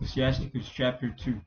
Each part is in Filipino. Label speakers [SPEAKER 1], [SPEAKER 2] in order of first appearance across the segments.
[SPEAKER 1] Ecclesiasticus chapter 2.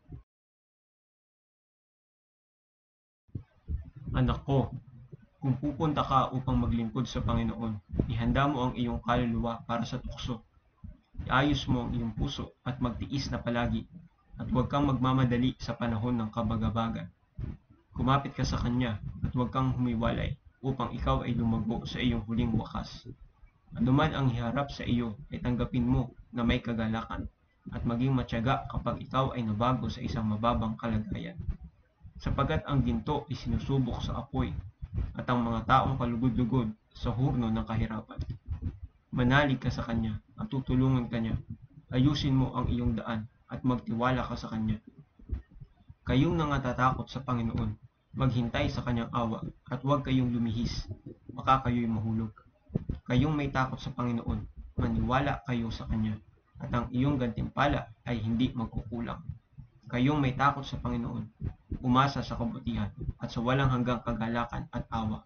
[SPEAKER 1] Anak ko, kung pupunta ka upang maglingkod sa Panginoon, ihanda mo ang iyong kaluluwa para sa tukso. Iayos mo ang iyong puso at magtiis na palagi, at huwag kang magmamadali sa panahon ng kabagabagan. Kumapit ka sa Kanya at huwag kang humiwalay upang ikaw ay lumago sa iyong huling wakas. Anuman ang hiharap sa iyo ay tanggapin mo na may kagalakan at maging matyaga kapag ikaw ay nabago sa isang mababang kalagayan. Sapagkat ang ginto ay sinusubok sa apoy at ang mga taong kalugod-lugod sa hurno ng kahirapan. Manalig ka sa Kanya at tutulungan ka niya. Ayusin mo ang iyong daan at magtiwala ka sa Kanya. Kayong nangatatakot sa Panginoon, maghintay sa Kanyang awa at huwag kayong lumihis, baka kayo'y mahulog. Kayong may takot sa Panginoon, maniwala kayo sa Kanya, at ang iyong gantimpala ay hindi magkukulang. Kayong may takot sa Panginoon, umasa sa kabutihan at sa walang hanggang kagalakan at awa.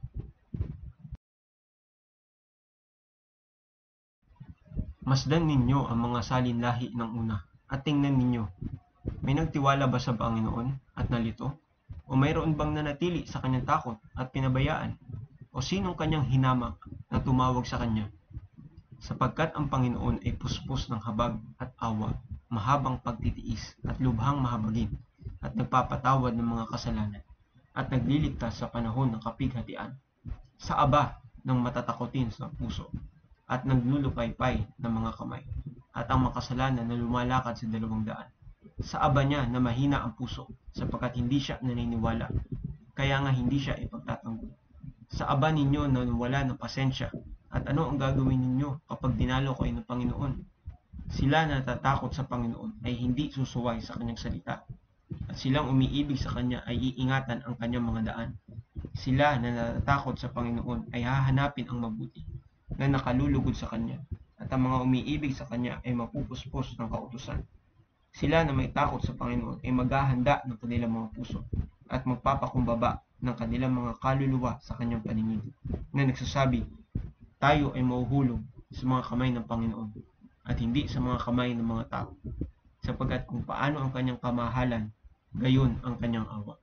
[SPEAKER 1] Masdan ninyo ang mga salinlahi ng una, at tingnan ninyo, may nagtiwala ba sa Panginoon at nalito? O mayroon bang nanatili sa kanyang takot at pinabayaan? O sinong kanyang hinamak na tumawag sa kanya? Sapagkat ang Panginoon ay puspos ng habag at awa, mahabang pagtitiis at lubhang mahabagin, at nagpapatawad ng mga kasalanan, at nagliligtas sa panahon ng kapighatian, sa aba ng matatakotin sa puso, at naglulupaypay ng mga kamay, at ang makasalanan na lumalakad sa 200. Sa aba niya na mahina ang puso, sapagkat hindi siya naniniwala, kaya nga hindi siya ipagtatanggol. Sa aba ninyo na wala ng pasensya, at ano ang gagawin ninyo kapag dinalo kayo ng Panginoon? Sila na natatakot sa Panginoon ay hindi susuway sa kanyang salita, at silang umiibig sa kanya ay iingatan ang kanyang mga daan. Sila na natatakot sa Panginoon ay hahanapin ang mabuti, na nakalulugod sa kanya, at ang mga umiibig sa kanya ay mapupuspos ng kautusan. Sila na may takot sa Panginoon ay maghahanda ng kanilang mga puso, at magpapakumbaba ng kanilang mga kaluluwa sa kanyang paningin, na nagsasabi, tayo ay mahuhulog sa mga kamay ng Panginoon, at hindi sa mga kamay ng mga tao, sapagkat kung paano ang kanyang kamahalan, gayon ang kanyang awa.